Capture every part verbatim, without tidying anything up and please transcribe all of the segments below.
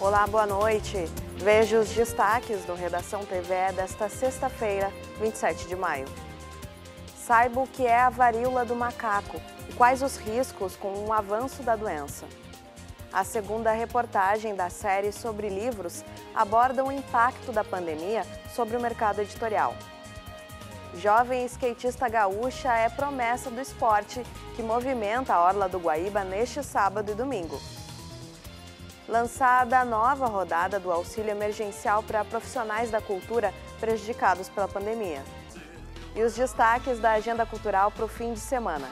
Olá, boa noite. Veja os destaques do Redação T V desta sexta-feira, vinte e sete de maio. Saiba o que é a varíola do macaco e quais os riscos com o avanço da doença. A segunda reportagem da série sobre livros aborda o impacto da pandemia sobre o mercado editorial. Jovem skatista gaúcha é promessa do esporte que movimenta a orla do Guaíba neste sábado e domingo. Lançada a nova rodada do auxílio emergencial para profissionais da cultura prejudicados pela pandemia. E os destaques da agenda cultural para o fim de semana.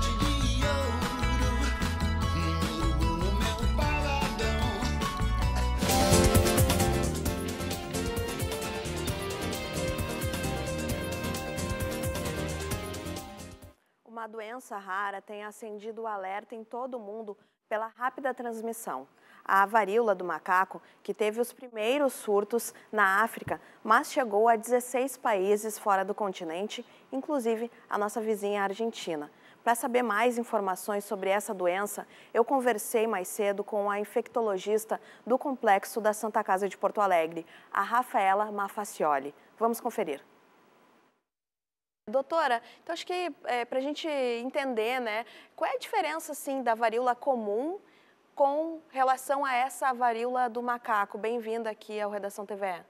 Uma doença rara tem acendido o alerta em todo o mundo pela rápida transmissão. A varíola do macaco, que teve os primeiros surtos na África, mas chegou a dezesseis países fora do continente, inclusive a nossa vizinha Argentina. Para saber mais informações sobre essa doença, eu conversei mais cedo com a infectologista do Complexo da Santa Casa de Porto Alegre, a Rafaela Mafacioli. Vamos conferir. Doutora, então acho que é, para a gente entender, né, qual é a diferença assim, da varíola comum com relação a essa varíola do macaco? Bem-vinda aqui ao Redação T V.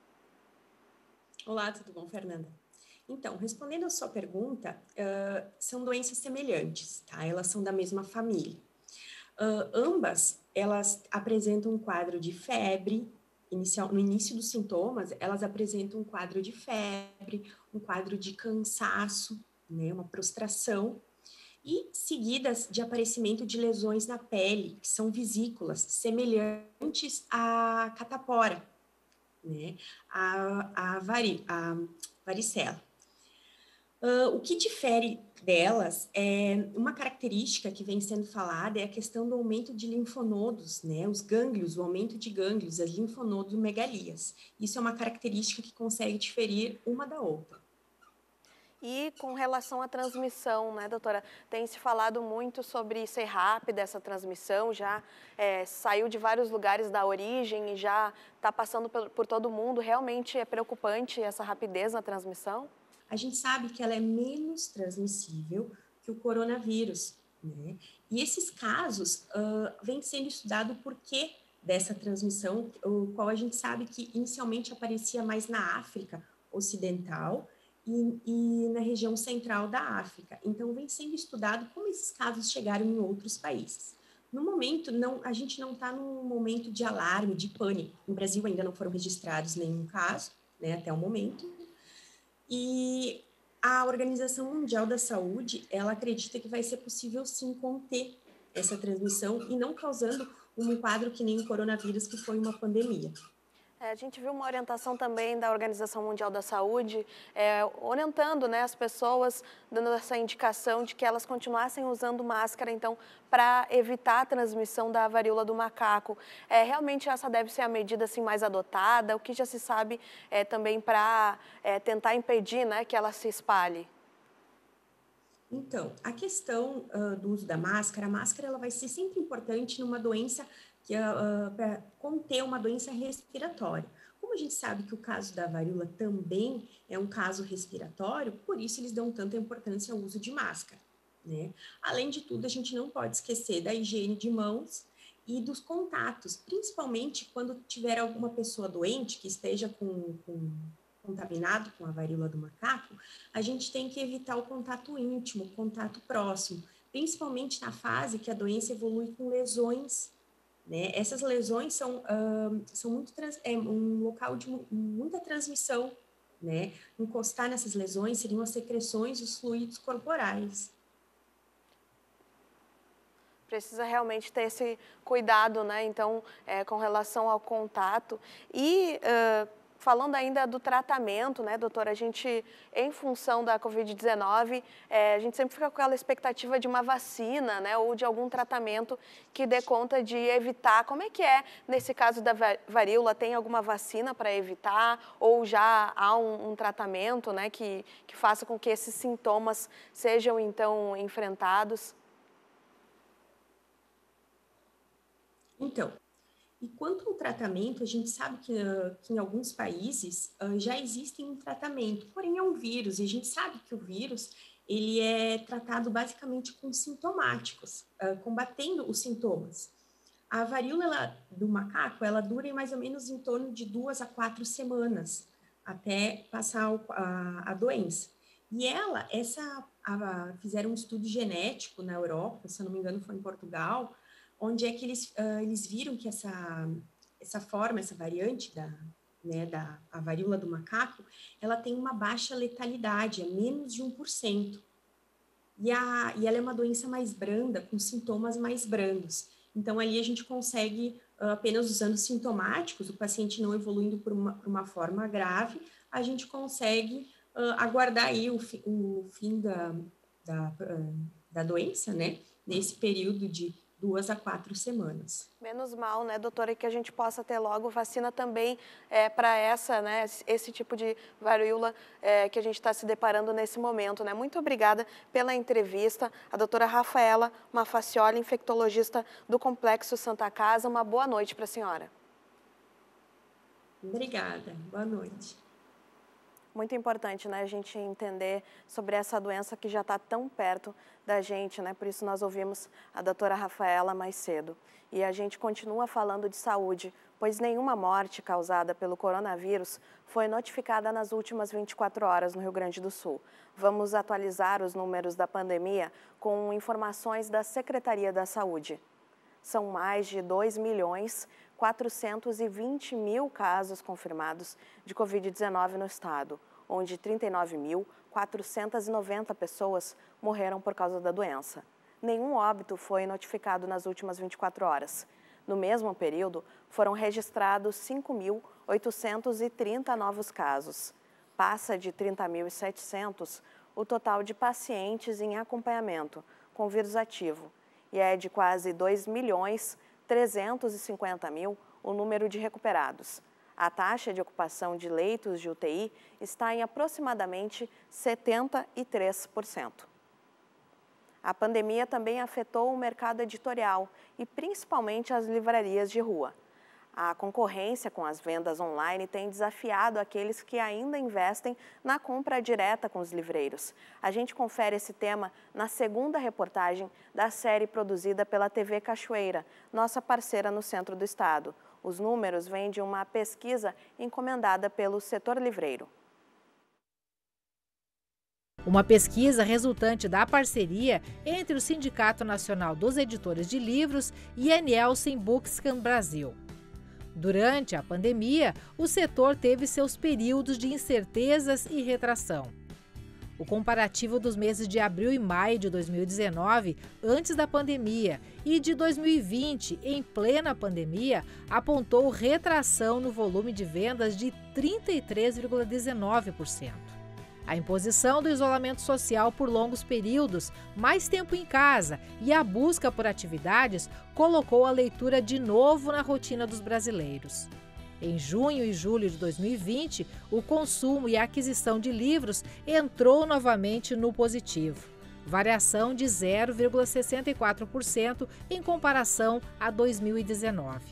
Olá, tudo bom, Fernanda? Então, respondendo a sua pergunta, uh, são doenças semelhantes, tá? Elas são da mesma família. Uh, ambas, elas apresentam um quadro de febre, inicial, no início dos sintomas, elas apresentam um quadro de febre, um quadro de cansaço, né, uma prostração, e seguidas de aparecimento de lesões na pele, que são vesículas, semelhantes à catapora, né, a, a, vari, a varicela. Uh, o que difere delas é uma característica que vem sendo falada é a questão do aumento de linfonodos, né, os gânglios, o aumento de gânglios, as linfonodomegalias. Isso é uma característica que consegue diferir uma da outra. E com relação à transmissão, né, doutora? Tem se falado muito sobre ser rápida essa transmissão, já é, saiu de vários lugares da origem e já está passando por, por todo mundo. Realmente é preocupante essa rapidez na transmissão? A gente sabe que ela é menos transmissível que o coronavírus, né? E esses casos uh, vêm sendo estudado por quê dessa transmissão, o qual a gente sabe que inicialmente aparecia mais na África Ocidental, E, e na região central da África. Então, vem sendo estudado como esses casos chegaram em outros países. No momento, não, a gente não está num momento de alarme, de pânico. No Brasil ainda não foram registrados nenhum caso, né, até o momento. E a Organização Mundial da Saúde, ela acredita que vai ser possível, sim, conter essa transmissão e não causando um quadro que nem o coronavírus, que foi uma pandemia. É, a gente viu uma orientação também da Organização Mundial da Saúde, é, orientando, né, as pessoas, dando essa indicação de que elas continuassem usando máscara, então, para evitar a transmissão da varíola do macaco. É, realmente essa deve ser a medida assim, mais adotada, o que já se sabe é, também para é, tentar impedir, né, que ela se espalhe? Então, a questão uh, do uso da máscara, a máscara ela vai ser sempre importante numa doença que uh, para conter uma doença respiratória. Como a gente sabe que o caso da varíola também é um caso respiratório, por isso eles dão tanta importância ao uso de máscara, né? Além de tudo, a gente não pode esquecer da higiene de mãos e dos contatos, principalmente quando tiver alguma pessoa doente que esteja com, com contaminado com a varíola do macaco, a gente tem que evitar o contato íntimo, o contato próximo, principalmente na fase que a doença evolui com lesões, né? Essas lesões são, uh, são muito trans, é um local de muita transmissão, né? Encostar nessas lesões seriam as secreções, os fluidos corporais. Precisa realmente ter esse cuidado, né? Então, é, com relação ao contato. E uh, falando ainda do tratamento, né, doutora? A gente, em função da covid dezenove, é, a gente sempre fica com aquela expectativa de uma vacina, né? Ou de algum tratamento que dê conta de evitar. Como é que é nesse caso da varíola? Tem alguma vacina para evitar? Ou já há um, um tratamento, né, que, que faça com que esses sintomas sejam, então, enfrentados? Então, E quanto ao tratamento, a gente sabe que, uh, que em alguns países uh, já existe um tratamento, porém é um vírus, e a gente sabe que o vírus ele é tratado basicamente com sintomáticos, uh, combatendo os sintomas. A varíola ela, do macaco, ela dura em mais ou menos em torno de duas a quatro semanas, até passar o, a, a doença. E ela, essa, a, fizeram um estudo genético na Europa, se eu não me engano foi em Portugal, onde é que eles, uh, eles viram que essa, essa forma, essa variante da, né, da a varíola do macaco, ela tem uma baixa letalidade, é menos de um por cento. E, a, e ela é uma doença mais branda, com sintomas mais brandos. Então, ali a gente consegue, uh, apenas usando sintomáticos, o paciente não evoluindo por uma, por uma forma grave, a gente consegue uh, aguardar aí o, fi, o fim da, da, uh, da doença, né, nesse período de duas a quatro semanas. Menos mal, né, doutora, que a gente possa ter logo vacina também é, para essa, né, esse tipo de varíola é, que a gente está se deparando nesse momento, né. Muito obrigada pela entrevista, a doutora Rafaela Mafacioli, infectologista do Complexo Santa Casa. Uma boa noite para a senhora. Obrigada, boa noite. Muito importante, né, a gente entender sobre essa doença que já está tão perto da gente, né, por isso nós ouvimos a doutora Rafaela mais cedo. E a gente continua falando de saúde, pois nenhuma morte causada pelo coronavírus foi notificada nas últimas vinte e quatro horas no Rio Grande do Sul. Vamos atualizar os números da pandemia com informações da Secretaria da Saúde. São mais de dois milhões quatrocentos e vinte mil casos confirmados de covid dezenove no estado, onde trinta e nove mil quatrocentas e noventa pessoas morreram por causa da doença. Nenhum óbito foi notificado nas últimas vinte e quatro horas. No mesmo período, foram registrados cinco mil oitocentos e trinta novos casos. Passa de trinta mil e setecentos o total de pacientes em acompanhamento com vírus ativo, e é de quase dois milhões trezentos e cinquenta mil o número de recuperados. A taxa de ocupação de leitos de U T I está em aproximadamente setenta e três por cento. A pandemia também afetou o mercado editorial e principalmente as livrarias de rua. A concorrência com as vendas online tem desafiado aqueles que ainda investem na compra direta com os livreiros. A gente confere esse tema na segunda reportagem da série produzida pela T V Cachoeira, nossa parceira no centro do estado. Os números vêm de uma pesquisa encomendada pelo setor livreiro. Uma pesquisa resultante da parceria entre o Sindicato Nacional dos Editores de Livros e a Nielsen Bookscan Brasil. Durante a pandemia, o setor teve seus períodos de incertezas e retração. O comparativo dos meses de abril e maio de dois mil e dezenove, antes da pandemia, e de dois mil e vinte, em plena pandemia, apontou retração no volume de vendas de trinta e três vírgula dezenove por cento. A imposição do isolamento social por longos períodos, mais tempo em casa e a busca por atividades colocou a leitura de novo na rotina dos brasileiros. Em junho e julho de dois mil e vinte, o consumo e a aquisição de livros entrou novamente no positivo, variação de zero vírgula sessenta e quatro por cento em comparação a dois mil e dezenove.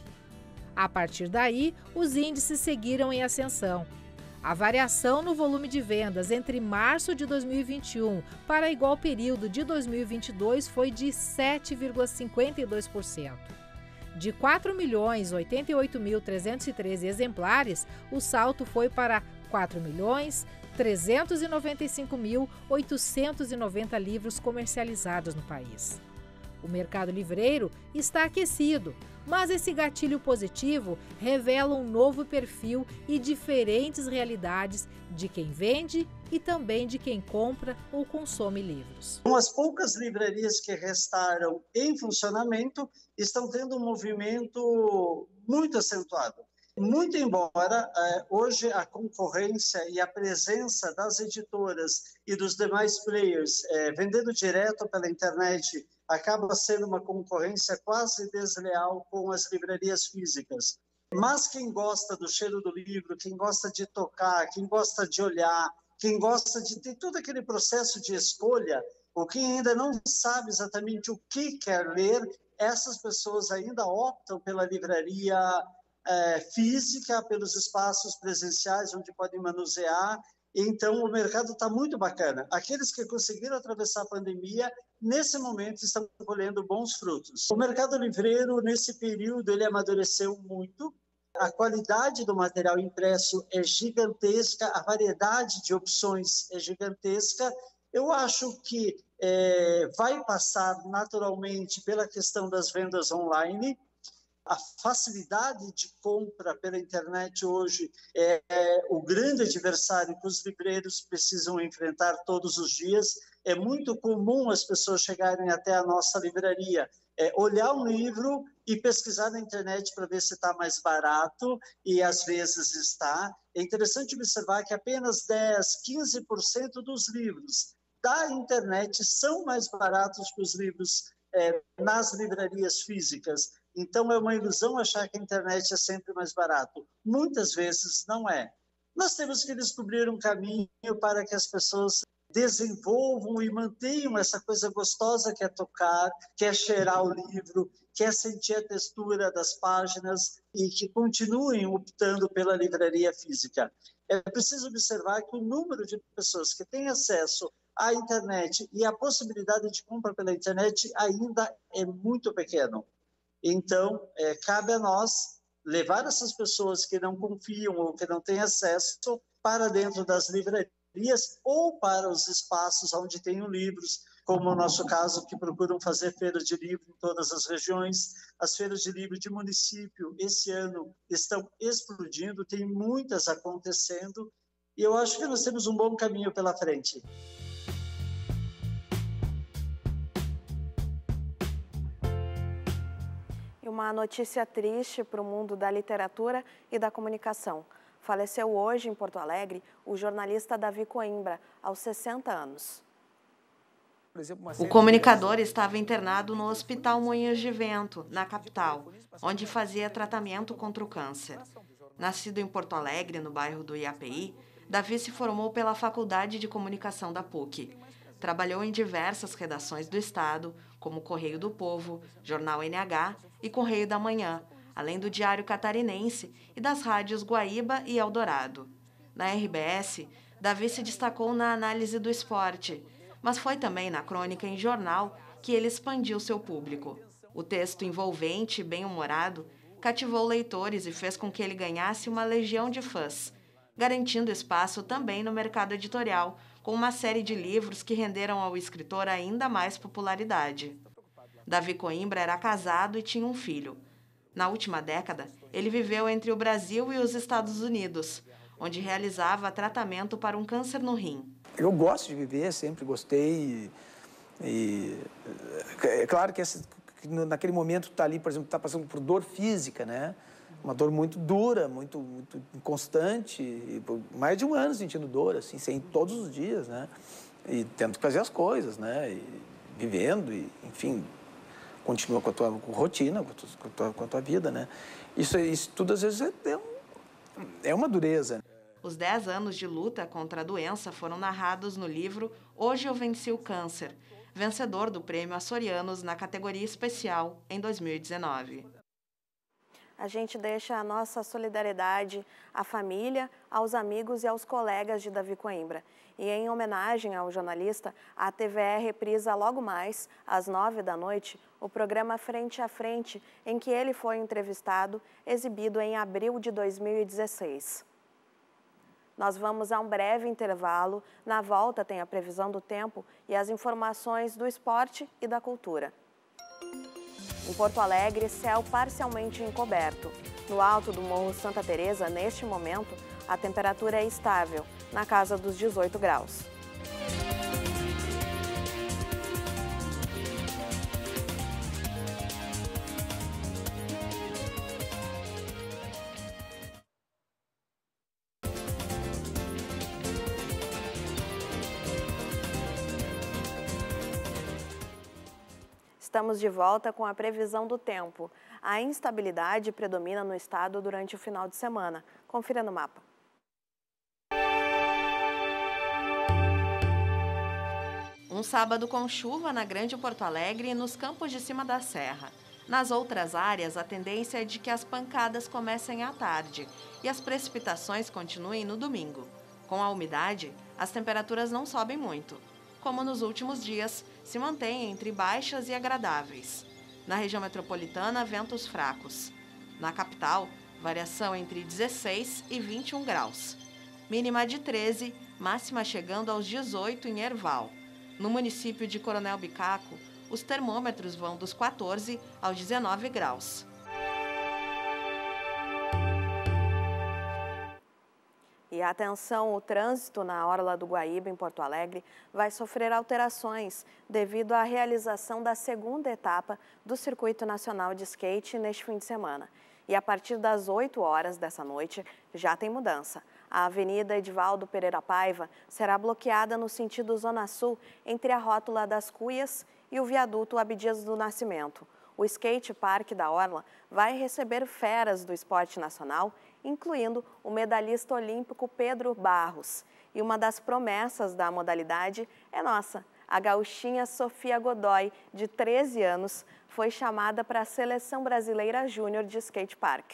A partir daí, os índices seguiram em ascensão. A variação no volume de vendas entre março de dois mil e vinte e um para igual período de dois mil e vinte e dois foi de sete vírgula cinquenta e dois por cento. De quatro milhões oitenta e oito mil trezentos e treze exemplares, o salto foi para quatro milhões trezentos e noventa e cinco mil oitocentos e noventa livros comercializados no país. O mercado livreiro está aquecido, mas esse gatilho positivo revela um novo perfil e diferentes realidades de quem vende e também de quem compra ou consome livros. As poucas livrarias que restaram em funcionamento estão tendo um movimento muito acentuado. Muito embora eh, hoje a concorrência e a presença das editoras e dos demais players eh, vendendo direto pela internet acaba sendo uma concorrência quase desleal com as livrarias físicas. Mas quem gosta do cheiro do livro, quem gosta de tocar, quem gosta de olhar, quem gosta de ter todo aquele processo de escolha, ou quem ainda não sabe exatamente o que quer ler, essas pessoas ainda optam pela livraria é, física, pelos espaços presenciais onde podem manusear. Então, o mercado está muito bacana. Aqueles que conseguiram atravessar a pandemia, nesse momento, estão colhendo bons frutos. O mercado livreiro, nesse período, ele amadureceu muito. A qualidade do material impresso é gigantesca, a variedade de opções é gigantesca. Eu acho que é, vai passar naturalmente pela questão das vendas online. A facilidade de compra pela internet hoje é, é o grande adversário que os livreiros precisam enfrentar todos os dias. É muito comum as pessoas chegarem até a nossa livraria, é, olhar um livro e pesquisar na internet para ver se está mais barato, e às vezes está. É interessante observar que apenas dez, quinze por cento dos livros da internet são mais baratos que os livros é, nas livrarias físicas. Então, é uma ilusão achar que a internet é sempre mais barato. Muitas vezes não é. Nós temos que descobrir um caminho para que as pessoas desenvolvam e mantenham essa coisa gostosa que é tocar, que é cheirar o livro, que é sentir a textura das páginas e que continuem optando pela livraria física. É preciso observar que o número de pessoas que têm acesso à internet e a possibilidade de compra pela internet ainda é muito pequeno. Então, é, cabe a nós levar essas pessoas que não confiam ou que não têm acesso para dentro das livrarias ou para os espaços onde tenham livros, como no nosso caso, que procuram fazer feiras de livro em todas as regiões. As feiras de livro de município, esse ano, estão explodindo, tem muitas acontecendo, e eu acho que nós temos um bom caminho pela frente. Uma notícia triste para o mundo da literatura e da comunicação. Faleceu hoje em Porto Alegre o jornalista Davi Coimbra, aos sessenta anos. O comunicador estava internado no Hospital Moinhos de Vento, na capital, onde fazia tratamento contra o câncer. Nascido em Porto Alegre, no bairro do I A P I, Davi se formou pela Faculdade de Comunicação da P U C. Trabalhou em diversas redações do Estado, como Correio do Povo, Jornal N H e Correio da Manhã, além do Diário Catarinense e das rádios Guaíba e Eldorado. Na R B S, Davi se destacou na análise do esporte, mas foi também na crônica em jornal que ele expandiu seu público. O texto envolvente e bem-humorado cativou leitores e fez com que ele ganhasse uma legião de fãs, garantindo espaço também no mercado editorial, com uma série de livros que renderam ao escritor ainda mais popularidade. Davi Coimbra era casado e tinha um filho. Na última década, ele viveu entre o Brasil e os Estados Unidos, onde realizava tratamento para um câncer no rim. Eu gosto de viver, sempre gostei. E, e é claro que, esse, que naquele momento está ali, por exemplo, está passando por dor física, né? Uma dor muito dura, muito, muito constante, mais de um ano sentindo dor, assim, sem todos os dias, né? E tendo que fazer as coisas, né? E vivendo, e, enfim, continua com a tua com rotina, com a, tua, com a tua vida, né? Isso, isso tudo, às vezes, é, um, é uma dureza. Os dez anos de luta contra a doença foram narrados no livro Hoje Eu Venci o Câncer, vencedor do Prêmio Açorianos na categoria especial em dois mil e dezenove. A gente deixa a nossa solidariedade à família, aos amigos e aos colegas de Davi Coimbra. E em homenagem ao jornalista, a T V E reprisa logo mais, às nove da noite, o programa Frente a Frente, em que ele foi entrevistado, exibido em abril de dois mil e dezesseis. Nós vamos a um breve intervalo. Na volta tem a previsão do tempo e as informações do esporte e da cultura. Em Porto Alegre, céu parcialmente encoberto. No alto do Morro Santa Teresa, neste momento, a temperatura é estável, na casa dos dezoito graus. Estamos de volta com a previsão do tempo. A instabilidade predomina no estado durante o final de semana. Confira no mapa. Um sábado com chuva na Grande Porto Alegre e nos campos de cima da serra. Nas outras áreas, a tendência é de que as pancadas comecem à tarde e as precipitações continuem no domingo. Com a umidade, as temperaturas não sobem muito. Como nos últimos dias, se mantêm entre baixas e agradáveis. Na região metropolitana, ventos fracos. Na capital, variação entre dezesseis e vinte e um graus. Mínima de treze, máxima chegando aos dezoito em Herval. No município de Coronel Bicaco, os termômetros vão dos quatorze aos dezenove graus. E atenção, o trânsito na Orla do Guaíba, em Porto Alegre, vai sofrer alterações devido à realização da segunda etapa do Circuito Nacional de Skate neste fim de semana. E a partir das oito horas dessa noite, já tem mudança. A Avenida Edivaldo Pereira Paiva será bloqueada no sentido Zona Sul, entre a Rótula das Cuias e o viaduto Abdias do Nascimento. O Skate Park da Orla vai receber feras do esporte nacional, incluindo o medalhista olímpico Pedro Barros. E uma das promessas da modalidade é nossa. A gauchinha Sofia Godoy, de treze anos, foi chamada para a Seleção Brasileira Júnior de Skate Park.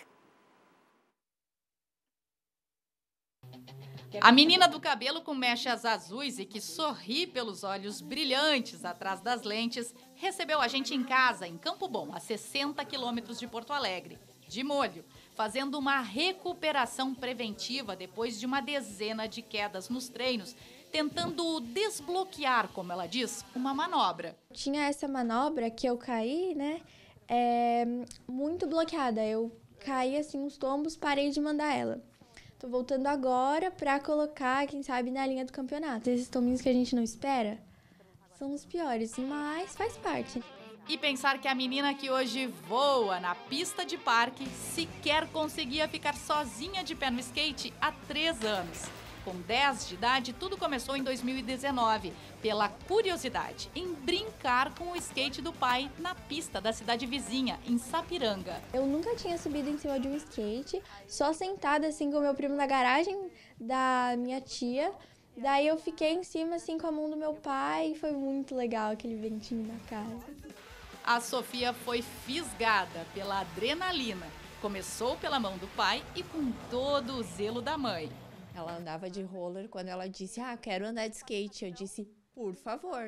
A menina do cabelo com mechas azuis e que sorri pelos olhos brilhantes atrás das lentes recebeu a gente em casa, em Campo Bom, a sessenta quilômetros de Porto Alegre, de molho, fazendo uma recuperação preventiva depois de uma dezena de quedas nos treinos, tentando desbloquear, como ela diz, uma manobra. Tinha essa manobra que eu caí, né, é, muito bloqueada. Eu caí assim uns tombos, parei de mandar ela. Tô voltando agora pra colocar, quem sabe, na linha do campeonato. Esses tombinhos que a gente não espera são os piores, mas faz parte. E pensar que a menina que hoje voa na pista de parque sequer conseguia ficar sozinha de pé no skate há três anos. Com dez de idade, tudo começou em dois mil e dezenove, pela curiosidade em brincar com o skate do pai na pista da cidade vizinha, em Sapiranga. Eu nunca tinha subido em cima de um skate, só sentada assim com meu primo na garagem da minha tia. Daí eu fiquei em cima assim com a mão do meu pai e foi muito legal aquele ventinho na cara. A Sofia foi fisgada pela adrenalina. Começou pela mão do pai e com todo o zelo da mãe. Ela andava de roller, quando ela disse, ah, quero andar de skate, eu disse, por favor,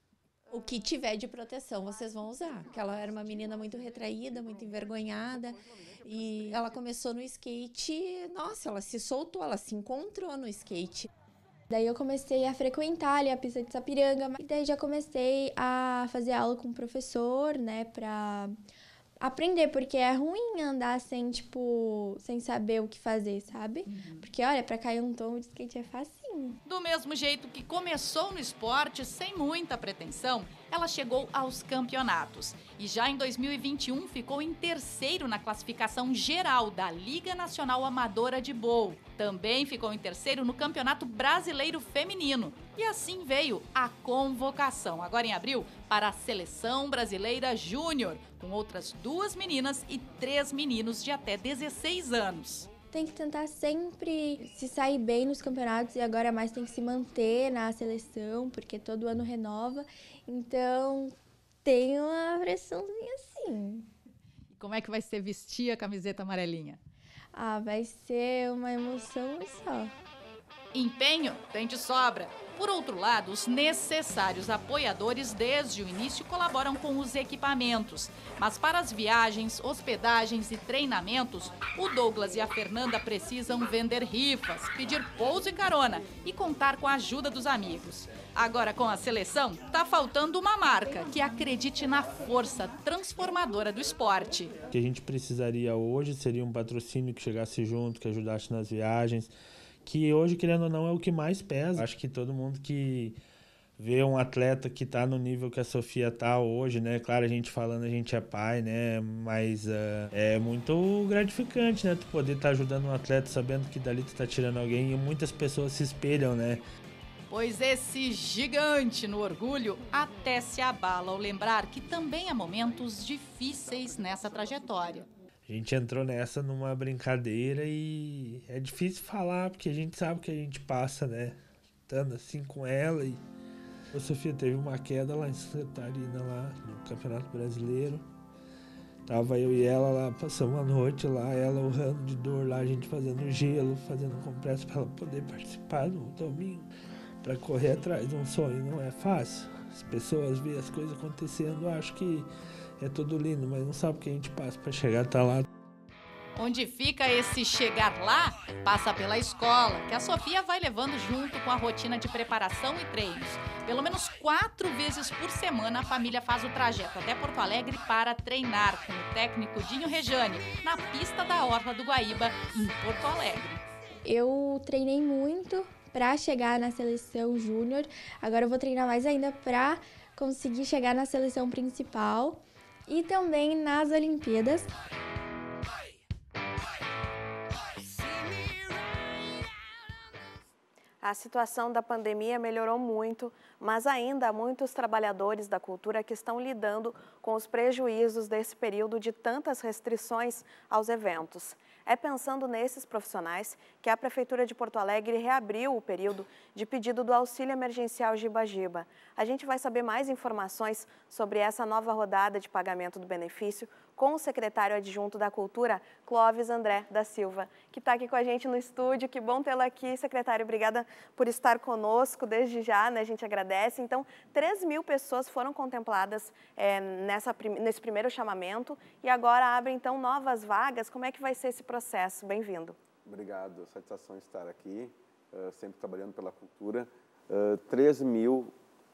o que tiver de proteção vocês vão usar. Porque ela era uma menina muito retraída, muito envergonhada, e ela começou no skate, nossa, ela se soltou, ela se encontrou no skate. Daí eu comecei a frequentar ali a pista de Sapiranga, e daí já comecei a fazer aula com o professor, né, pra aprender, porque é ruim andar sem, tipo, sem saber o que fazer, sabe? Uhum. Porque, olha, pra cair um tombo de skate é facinho. Do mesmo jeito que começou no esporte, sem muita pretensão, ela chegou aos campeonatos. E já em dois mil e vinte e um ficou em terceiro na classificação geral da Liga Nacional Amadora de Bowl. Também ficou em terceiro no Campeonato Brasileiro Feminino. E assim veio a convocação, agora em abril, para a Seleção Brasileira Júnior, com outras duas meninas e três meninos de até dezesseis anos. Tem que tentar sempre se sair bem nos campeonatos e agora mais tem que se manter na seleção, porque todo ano renova. Então, tem uma pressãozinha assim. E como é que vai ser vestir a camiseta amarelinha? Ah, vai ser uma emoção só. Empenho tem de sobra. Por outro lado, os necessários apoiadores desde o início colaboram com os equipamentos. Mas para as viagens, hospedagens e treinamentos, o Douglas e a Fernanda precisam vender rifas, pedir pouso e carona e contar com a ajuda dos amigos. Agora, com a seleção, tá faltando uma marca que acredite na força transformadora do esporte. O que a gente precisaria hoje seria um patrocínio que chegasse junto, que ajudasse nas viagens, que hoje, querendo ou não, é o que mais pesa. Acho que todo mundo que vê um atleta que está no nível que a Sofia está hoje, né? Claro, a gente falando, a gente é pai, né? Mas uh, é muito gratificante, né? Tu poder estar tá ajudando um atleta sabendo que dali tu tá tirando alguém e muitas pessoas se espelham, né? Pois esse gigante no orgulho até se abala ao lembrar que também há momentos difíceis nessa trajetória. A gente entrou nessa numa brincadeira e é difícil falar, porque a gente sabe que a gente passa, né? Estando assim com ela. E a Sofia teve uma queda lá em Santa Catarina, lá no Campeonato Brasileiro. Tava eu e ela lá, passamos a noite lá, ela urrando de dor lá, a gente fazendo gelo, fazendo compressa para ela poder participar no domingo, para correr atrás de um sonho. Não é fácil. As pessoas veem as coisas acontecendo, acham que é tudo lindo, mas não sabem o que a gente passa para chegar até lá. Onde fica esse chegar lá, passa pela escola, que a Sofia vai levando junto com a rotina de preparação e treinos. Pelo menos quatro vezes por semana, a família faz o trajeto até Porto Alegre para treinar com o técnico Dinho Rejane, na pista da Orla do Guaíba, em Porto Alegre. Eu treinei muito para chegar na seleção júnior, agora eu vou treinar mais ainda para conseguir chegar na seleção principal e também nas Olimpíadas. A situação da pandemia melhorou muito, mas ainda há muitos trabalhadores da cultura que estão lidando com os prejuízos desse período de tantas restrições aos eventos. É pensando nesses profissionais que a Prefeitura de Porto Alegre reabriu o período de pedido do auxílio emergencial Giba-Giba. A gente vai saber mais informações sobre essa nova rodada de pagamento do benefício com o secretário adjunto da Cultura, Clóvis André da Silva, que está aqui com a gente no estúdio. Que bom tê-lo aqui, secretário. Obrigada por estar conosco desde já, né? A gente agradece. Então, três mil pessoas foram contempladas é, nessa, nesse primeiro chamamento e agora abrem, então, novas vagas. Como é que vai ser esse processo? Bem-vindo. Obrigado. Satisfação estar aqui, uh, sempre trabalhando pela cultura. Uh, três mil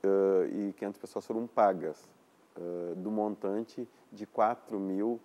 e quinhentas pessoas foram pagas. Uh, do montante de quatro mil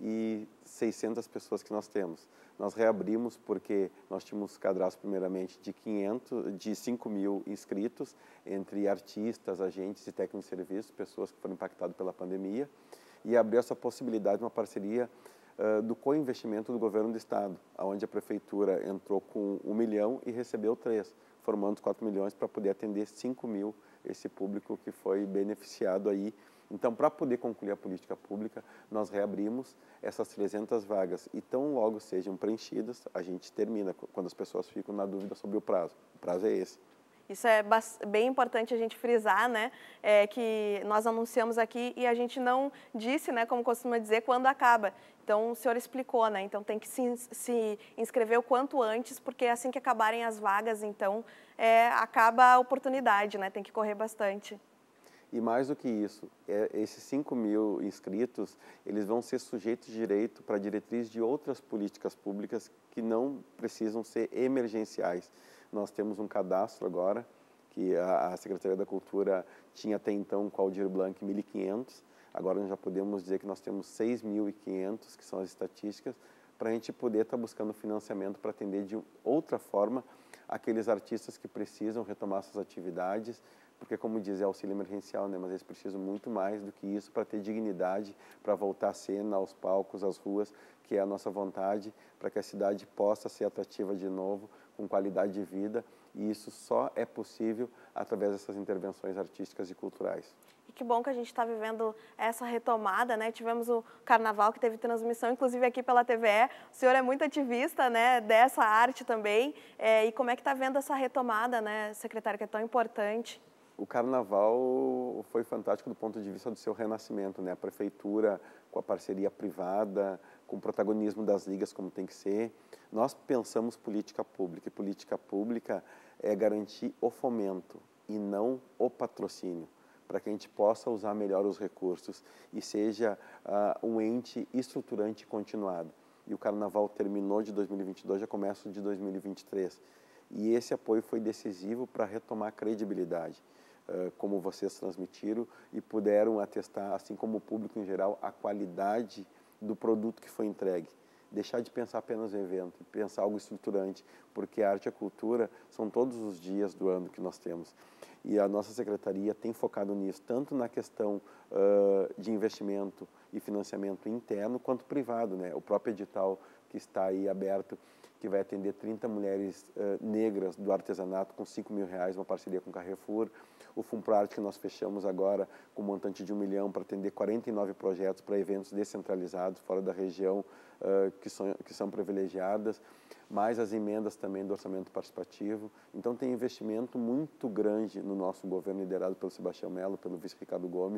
e seiscentas pessoas que nós temos. Nós reabrimos porque nós tínhamos cadastro primeiramente de, quinhentos, de cinco mil inscritos, entre artistas, agentes e técnicos de serviço, pessoas que foram impactadas pela pandemia, e abriu essa possibilidade de uma parceria uh, do co-investimento do governo do estado, onde a prefeitura entrou com um milhão e recebeu três, formando quatro milhões para poder atender cinco mil, esse público que foi beneficiado aí. Então, para poder concluir a política pública, nós reabrimos essas trezentas vagas e tão logo sejam preenchidas, a gente termina, quando as pessoas ficam na dúvida sobre o prazo. O prazo é esse. Isso é bem importante a gente frisar, né, é, que nós anunciamos aqui e a gente não disse, né, como costuma dizer, quando acaba. Então, o senhor explicou, né, então tem que se, se inscrever o quanto antes, porque assim que acabarem as vagas, então, é, acaba a oportunidade, né, tem que correr bastante. E mais do que isso, é, esses cinco mil inscritos, eles vão ser sujeitos de direito para diretriz de outras políticas públicas que não precisam ser emergenciais. Nós temos um cadastro agora, que a, a Secretaria da Cultura tinha até então com o Aldir Blanc mil e quinhentos, agora nós já podemos dizer que nós temos seis mil e quinhentos, que são as estatísticas, para a gente poder estar buscando financiamento para atender de outra forma aqueles artistas que precisam retomar suas atividades, porque, como diz, é auxílio emergencial, né? Mas eles precisam muito mais do que isso para ter dignidade, para voltar à cena, aos palcos, às ruas, que é a nossa vontade, para que a cidade possa ser atrativa de novo, com qualidade de vida, e isso só é possível através dessas intervenções artísticas e culturais. E que bom que a gente está vivendo essa retomada, né? Tivemos o Carnaval, que teve transmissão, inclusive aqui pela T V E. O senhor é muito ativista, né, dessa arte também. É, e como é que está vendo essa retomada, né, secretário, que é tão importante? O Carnaval foi fantástico do ponto de vista do seu renascimento, né? A prefeitura, com a parceria privada, com o protagonismo das ligas, como tem que ser. Nós pensamos política pública, e política pública é garantir o fomento e não o patrocínio, para que a gente possa usar melhor os recursos e seja uh, um ente estruturante continuado. E o Carnaval terminou de dois mil e vinte e dois, já começa de dois mil e vinte e três. E esse apoio foi decisivo para retomar a credibilidade. Uh, como vocês transmitiram e puderam atestar, assim como o público em geral, a qualidade do produto que foi entregue. Deixar de pensar apenas no evento, pensar algo estruturante, porque a arte e a cultura são todos os dias do ano que nós temos. E a nossa secretaria tem focado nisso, tanto na questão uh, de investimento e financiamento interno, quanto privado, né? O próprio edital que está aí aberto, que vai atender trinta mulheres uh, negras do artesanato com cinco mil reais, uma parceria com o Carrefour. O Funproarte, que nós fechamos agora com um montante de um milhão para atender quarenta e nove projetos para eventos descentralizados fora da região, uh, que, são, que são privilegiadas, mais as emendas também do orçamento participativo. Então tem investimento muito grande no nosso governo, liderado pelo Sebastião Mello, pelo vice Ricardo Gomes,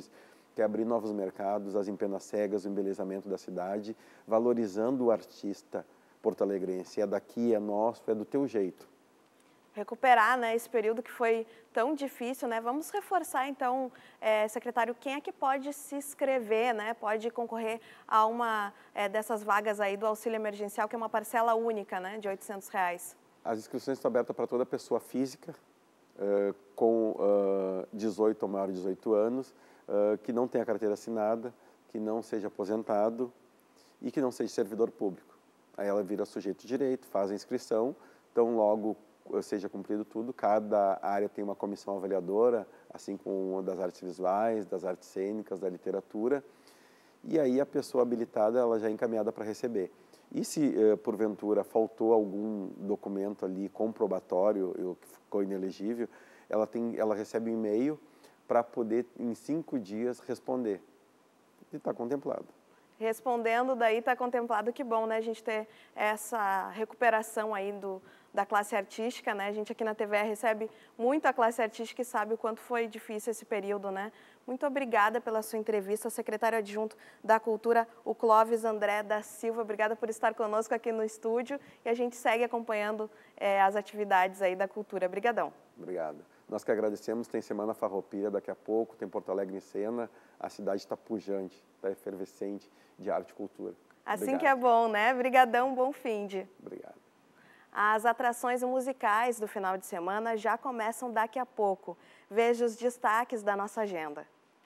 que é abrir novos mercados, as empenas cegas, o embelezamento da cidade, valorizando o artista porto-alegrense. É daqui, é nosso, é do teu jeito. Recuperar, né, esse período que foi tão difícil, né? Vamos reforçar, então, é, secretário, quem é que pode se inscrever, né? Pode concorrer a uma é, dessas vagas aí do auxílio emergencial, que é uma parcela única, né, de oitocentos reais. As inscrições estão abertas para toda pessoa física, uh, com uh, dezoito ou maior de dezoito anos, uh, que não tenha carteira assinada, que não seja aposentado e que não seja servidor público. Aí ela vira sujeito de direito, faz a inscrição, então logo seja cumprido tudo, cada área tem uma comissão avaliadora, assim como das artes visuais, das artes cênicas, da literatura, e aí a pessoa habilitada ela já é encaminhada para receber. E se, porventura, faltou algum documento ali comprobatório, que ficou inelegível, ela, tem, ela recebe um e-mail para poder, em cinco dias, responder. E está contemplado. Respondendo, daí está contemplado, que bom, né, a gente ter essa recuperação aí do, da classe artística, né, a gente aqui na T V E recebe muito a classe artística e sabe o quanto foi difícil esse período, né. Muito obrigada pela sua entrevista, secretário adjunto da Cultura, o Clóvis André da Silva, obrigada por estar conosco aqui no estúdio e a gente segue acompanhando é, as atividades aí da cultura. Obrigadão. Obrigado. Nós que agradecemos, tem Semana Farroupilha daqui a pouco, tem Porto Alegre em Cena, a cidade está pujante, está efervescente de arte e cultura. Assim Obrigado. Que é bom, né? Brigadão, bom finde. Obrigado. As atrações musicais do final de semana já começam daqui a pouco. Veja os destaques da nossa agenda.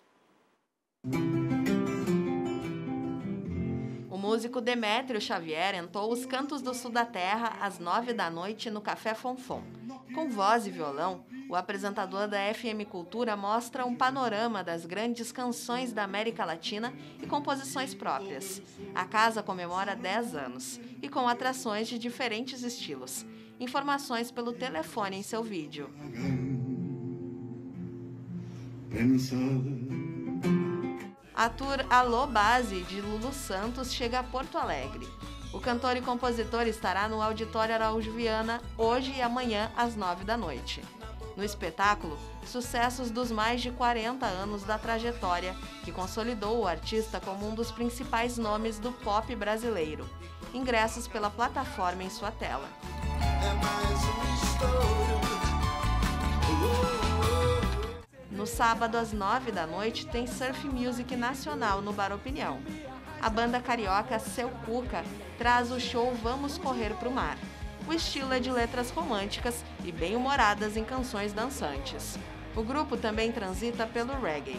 O músico Demétrio Xavier entoou os Cantos do Sul da Terra às nove da noite no Café Fonfon. Com voz e violão, o apresentador da F M Cultura mostra um panorama das grandes canções da América Latina e composições próprias. A casa comemora dez anos e com atrações de diferentes estilos. Informações pelo telefone em seu vídeo. A tour Alô Base, de Lulu Santos, chega a Porto Alegre. O cantor e compositor estará no Auditório Araújo Viana hoje e amanhã às nove da noite. No espetáculo, sucessos dos mais de quarenta anos da trajetória, que consolidou o artista como um dos principais nomes do pop brasileiro. Ingressos pela plataforma em sua tela. No sábado, às nove da noite, tem Surf Music Nacional no Bar Opinião. A banda carioca Seu Cuca traz o show Vamos Correr Pro Mar. O estilo é de letras românticas e bem-humoradas em canções dançantes. O grupo também transita pelo reggae.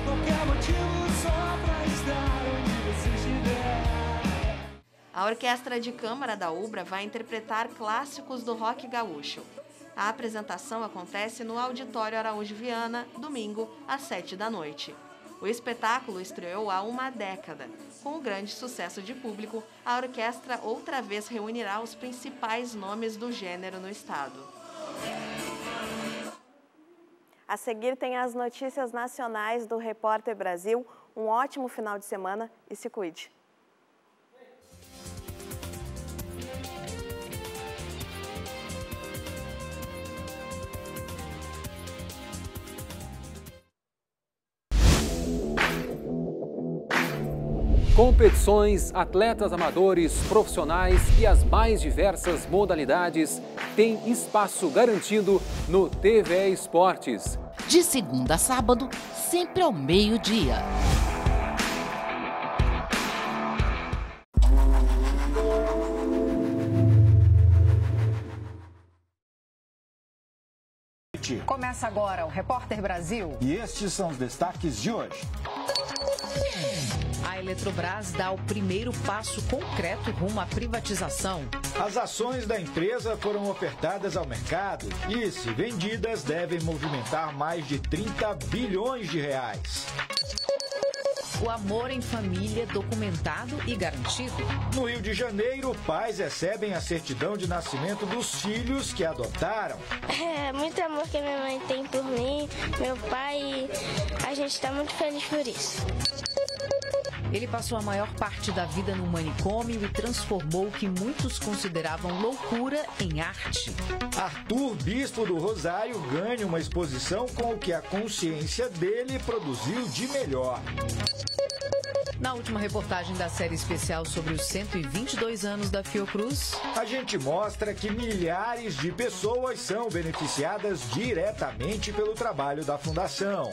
A Orquestra de Câmara da Ubra vai interpretar clássicos do rock gaúcho. A apresentação acontece no Auditório Araújo Viana, domingo, às sete da noite. O espetáculo estreou há uma década. Com o grande sucesso de público, a orquestra outra vez reunirá os principais nomes do gênero no estado. A seguir tem as notícias nacionais do Repórter Brasil. Um ótimo final de semana e se cuide. Competições, atletas amadores, profissionais e as mais diversas modalidades têm espaço garantido no T V E Esportes. De segunda a sábado, sempre ao meio-dia. Começa agora o Repórter Brasil. E estes são os destaques de hoje. A Eletrobras dá o primeiro passo concreto rumo à privatização. As ações da empresa foram ofertadas ao mercado e, se vendidas, devem movimentar mais de trinta bilhões de reais. O amor em família documentado e garantido. No Rio de Janeiro, pais recebem a certidão de nascimento dos filhos que adotaram. É muito amor que minha mãe tem por mim, meu pai, e a gente está muito feliz por isso. Ele passou a maior parte da vida no manicômio e transformou o que muitos consideravam loucura em arte. Arthur, bispo do Rosário, ganha uma exposição com o que a consciência dele produziu de melhor. Na última reportagem da série especial sobre os cento e vinte e dois anos da Fiocruz, a gente mostra que milhares de pessoas são beneficiadas diretamente pelo trabalho da Fundação.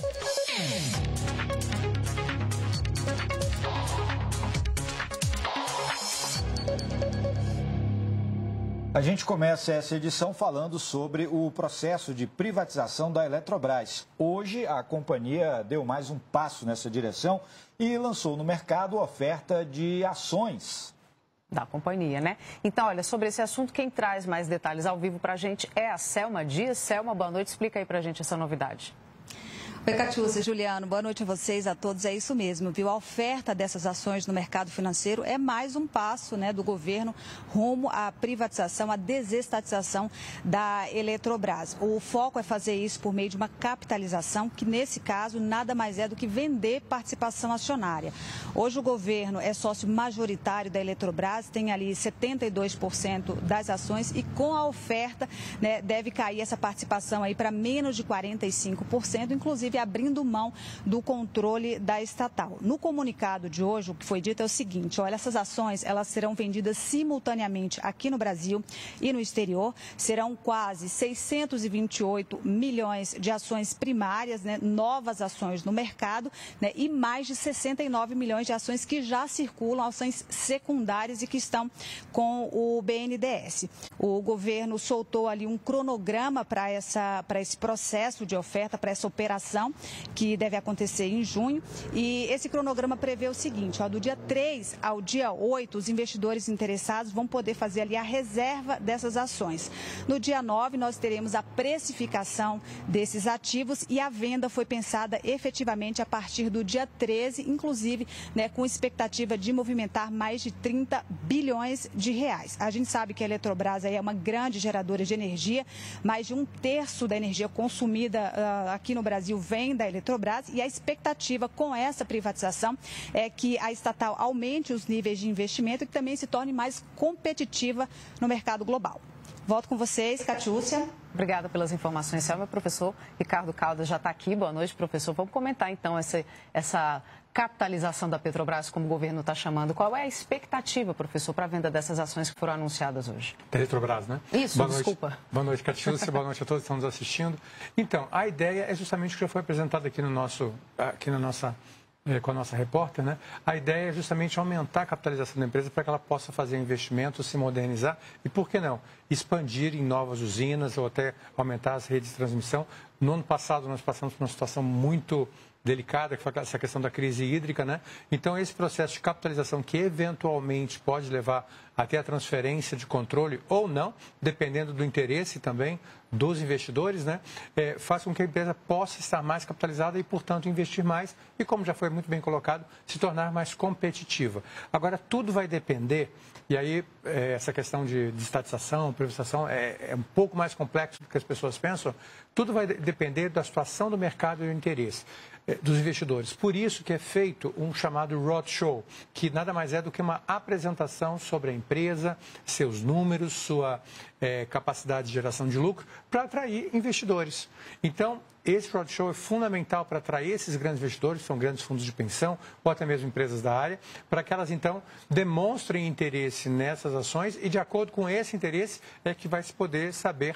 A gente começa essa edição falando sobre o processo de privatização da Eletrobras. Hoje, a companhia deu mais um passo nessa direção e lançou no mercado oferta de ações da companhia, né? Então, olha, sobre esse assunto, quem traz mais detalhes ao vivo para a gente é a Selma Dias. Selma, boa noite, explica aí para a gente essa novidade. Oi, Catiúcia, Juliano, boa noite a vocês, a todos. É isso mesmo, viu? A oferta dessas ações no mercado financeiro é mais um passo, né, do governo rumo à privatização, à desestatização da Eletrobras. O foco é fazer isso por meio de uma capitalização, que nesse caso nada mais é do que vender participação acionária. Hoje o governo é sócio majoritário da Eletrobras, tem ali setenta e dois por cento das ações e com a oferta, né, deve cair essa participação aí para menos de quarenta e cinco por cento, inclusive abrindo mão do controle da estatal. No comunicado de hoje, o que foi dito é o seguinte: olha, essas ações elas serão vendidas simultaneamente aqui no Brasil e no exterior. Serão quase seiscentos e vinte e oito milhões de ações primárias, né, novas ações no mercado, né, e mais de sessenta e nove milhões de ações que já circulam, ações secundárias e que estão com o B N D E S. O governo soltou ali um cronograma para essa, para esse processo de oferta, para essa operação, que deve acontecer em junho. E esse cronograma prevê o seguinte: ó, do dia três ao dia oito, os investidores interessados vão poder fazer ali a reserva dessas ações. No dia nove, nós teremos a precificação desses ativos e a venda foi pensada efetivamente a partir do dia treze, inclusive, né, com expectativa de movimentar mais de trinta bilhões de reais. A gente sabe que a Eletrobras aí é uma grande geradora de energia, mais de um terço da energia consumida uh, aqui no Brasil vem da Eletrobras, e a expectativa com essa privatização é que a estatal aumente os níveis de investimento e que também se torne mais competitiva no mercado global. Volto com vocês, Catiúcia. Obrigada pelas informações, Selma. O professor Ricardo Caldas já está aqui. Boa noite, professor. Vamos comentar então essa, essa capitalização da Petrobras, como o governo está chamando. Qual é a expectativa, professor, para a venda dessas ações que foram anunciadas hoje? Da Eletrobras, né? Isso, boa desculpa. Noite, boa noite, Catiúcia. Boa noite a todos que estão nos assistindo. Então, a ideia é justamente o que já foi apresentado aqui, no nosso, aqui na nossa... com a nossa repórter, né? A ideia é justamente aumentar a capitalização da empresa para que ela possa fazer investimentos, se modernizar e, por que não, expandir em novas usinas ou até aumentar as redes de transmissão. No ano passado, nós passamos por uma situação muito delicada, que foi essa questão da crise hídrica, né? Então, esse processo de capitalização que eventualmente pode levar até a transferência de controle ou não, dependendo do interesse também dos investidores, né? É, faz com que a empresa possa estar mais capitalizada e, portanto, investir mais e, como já foi muito bem colocado, se tornar mais competitiva. Agora, tudo vai depender, e aí é, essa questão de, de estatização, privatização é, é um pouco mais complexo do que as pessoas pensam, tudo vai depender da situação do mercado e do interesse dos investidores. Por isso que é feito um chamado roadshow, que nada mais é do que uma apresentação sobre a empresa, seus números, sua é, capacidade de geração de lucro, para atrair investidores. Então, esse roadshow é fundamental para atrair esses grandes investidores, são grandes fundos de pensão ou até mesmo empresas da área, para que elas, então, demonstrem interesse nessas ações e, de acordo com esse interesse, é que vai se poder saber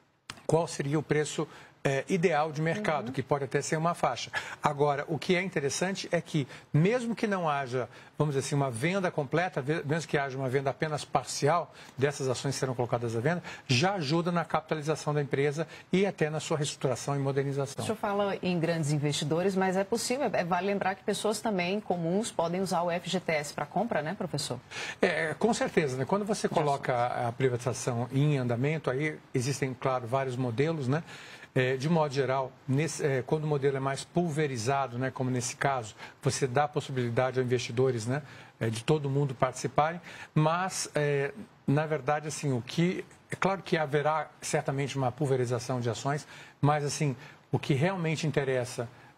qual seria o preço É, ideal de mercado, uhum. que pode até ser uma faixa. Agora, o que é interessante é que, mesmo que não haja, vamos dizer assim, uma venda completa, mesmo que haja uma venda apenas parcial dessas ações que serão colocadas à venda, já ajuda na capitalização da empresa e até na sua reestruturação e modernização. O senhor fala em grandes investidores, mas é possível, é, vale lembrar que pessoas também comuns podem usar o F G T S para compra, né, professor? É, com certeza, né? Quando você coloca a, a privatização em andamento, aí existem, claro, vários modelos, né? É, de modo geral, nesse, é, quando o modelo é mais pulverizado, né, como nesse caso, você dá a possibilidade a investidores, né, é, de todo mundo participarem, mas, é, na verdade, assim, o que, é claro que haverá certamente uma pulverização de ações, mas, assim, o que realmente interessa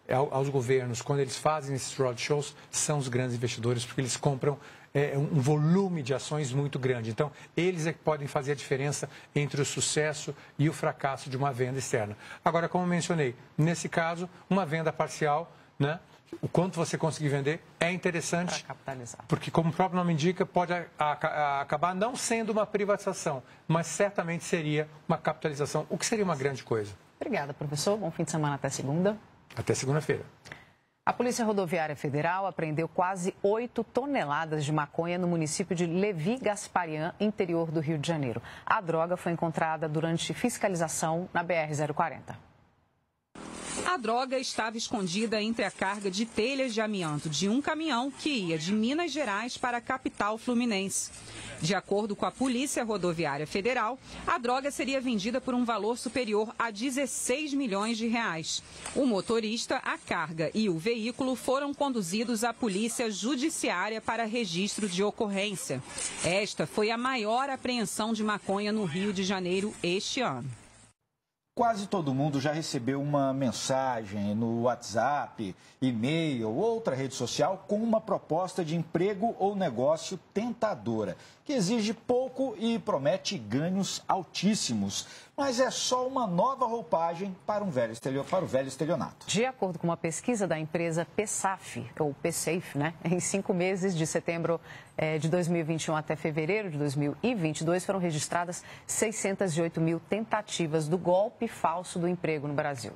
aos governos, quando eles fazem esses roadshows, são os grandes investidores, porque eles compram é, um volume de ações muito grande. Então, eles é que podem fazer a diferença entre o sucesso e o fracasso de uma venda externa. Agora, como mencionei, nesse caso, uma venda parcial, né? O quanto você conseguir vender é interessante, porque, como o próprio nome indica, pode a, a, a, acabar não sendo uma privatização, mas certamente seria uma capitalização, o que seria uma grande coisa. Obrigada, professor. Bom fim de semana. Até segunda. Até segunda-feira. A Polícia Rodoviária Federal apreendeu quase oito toneladas de maconha no município de Levi Gasparian, interior do Rio de Janeiro. A droga foi encontrada durante fiscalização na B R zero quarenta. A droga estava escondida entre a carga de telhas de amianto de um caminhão que ia de Minas Gerais para a capital fluminense. De acordo com a Polícia Rodoviária Federal, a droga seria vendida por um valor superior a dezesseis milhões de reais. O motorista, a carga e o veículo foram conduzidos à Polícia Judiciária para registro de ocorrência. Esta foi a maior apreensão de maconha no Rio de Janeiro este ano. Quase todo mundo já recebeu uma mensagem no WhatsApp, e-mail ou outra rede social com uma proposta de emprego ou negócio tentadora, que exige pouco e promete ganhos altíssimos. Mas é só uma nova roupagem para, um velho estelio, para o velho estelionato. De acordo com uma pesquisa da empresa PSAF, ou PSAFE, né? Em cinco meses, de setembro eh, de dois mil e vinte e um até fevereiro de dois mil e vinte e dois, foram registradas seiscentas e oito mil tentativas do golpe falso do emprego no Brasil.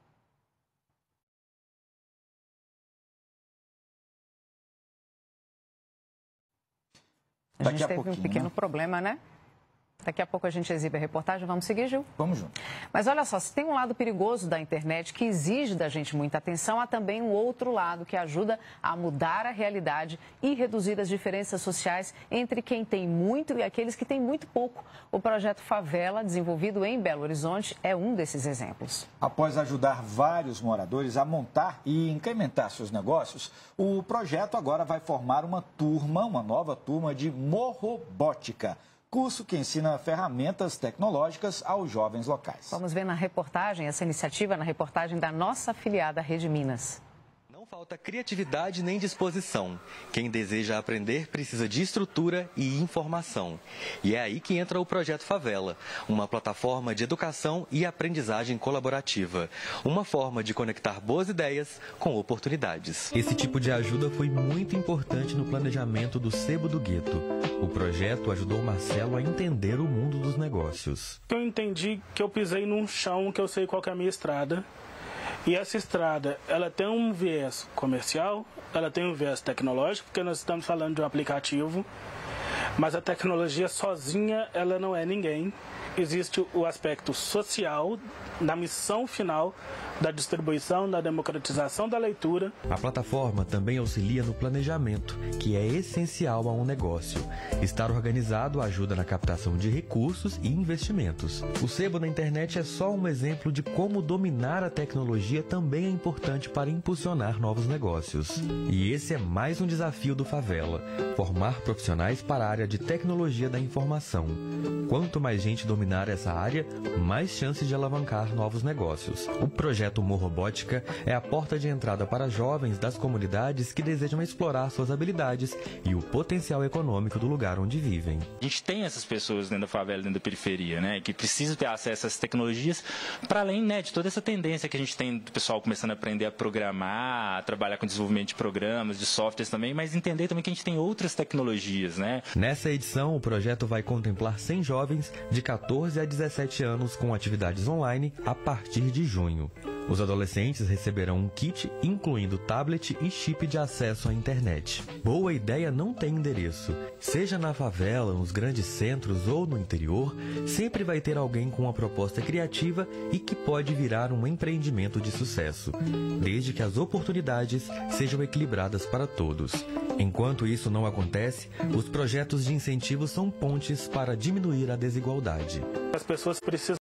A gente teve um pequeno problema, né? Daqui a pouco a gente exibe a reportagem. Vamos seguir, Gil? Vamos junto. Mas olha só, se tem um lado perigoso da internet que exige da gente muita atenção, há também um outro lado que ajuda a mudar a realidade e reduzir as diferenças sociais entre quem tem muito e aqueles que têm muito pouco. O projeto Favela, desenvolvido em Belo Horizonte, é um desses exemplos. Após ajudar vários moradores a montar e incrementar seus negócios, o projeto agora vai formar uma turma, uma nova turma de Morrobótica, curso que ensina ferramentas tecnológicas aos jovens locais. Vamos ver na reportagem, essa iniciativa na reportagem da nossa afiliada Rede Minas. Não falta criatividade nem disposição. Quem deseja aprender precisa de estrutura e informação. E é aí que entra o Projeto Favela, uma plataforma de educação e aprendizagem colaborativa. Uma forma de conectar boas ideias com oportunidades. Esse tipo de ajuda foi muito importante no planejamento do Sebo do Gueto. O projeto ajudou Marcelo a entender o mundo dos negócios. Eu entendi que eu pisei num chão que eu sei qual que é a minha estrada. E essa estrada, ela tem um viés comercial, ela tem um viés tecnológico, porque nós estamos falando de um aplicativo, mas a tecnologia sozinha, ela não é ninguém. Existe o aspecto social, na missão final da distribuição, da democratização da leitura. A plataforma também auxilia no planejamento, que é essencial a um negócio. Estar organizado ajuda na captação de recursos e investimentos. O Sebo na internet é só um exemplo de como dominar a tecnologia também é importante para impulsionar novos negócios. E esse é mais um desafio do Favela, formar profissionais para a área de tecnologia da informação. Quanto mais gente dominar essa área, mais chances de alavancar novos negócios. O projeto Morrobótica é a porta de entrada para jovens das comunidades que desejam explorar suas habilidades e o potencial econômico do lugar onde vivem. A gente tem essas pessoas dentro da favela, dentro da periferia, né, que precisam ter acesso a essas tecnologias, para além, né, de toda essa tendência que a gente tem do pessoal começando a aprender a programar, a trabalhar com desenvolvimento de programas, de softwares também, mas entender também que a gente tem outras tecnologias, né? Nessa edição, o projeto vai contemplar cem jovens de quatorze a dezessete anos com atividades online a partir de junho. Os adolescentes receberão um kit incluindo tablet e chip de acesso à internet. Boa ideia não tem endereço. Seja na favela, nos grandes centros ou no interior, sempre vai ter alguém com uma proposta criativa e que pode virar um empreendimento de sucesso, desde que as oportunidades sejam equilibradas para todos. Enquanto isso não acontece, os projetos de incentivo são pontes para diminuir a desigualdade. As pessoas precisam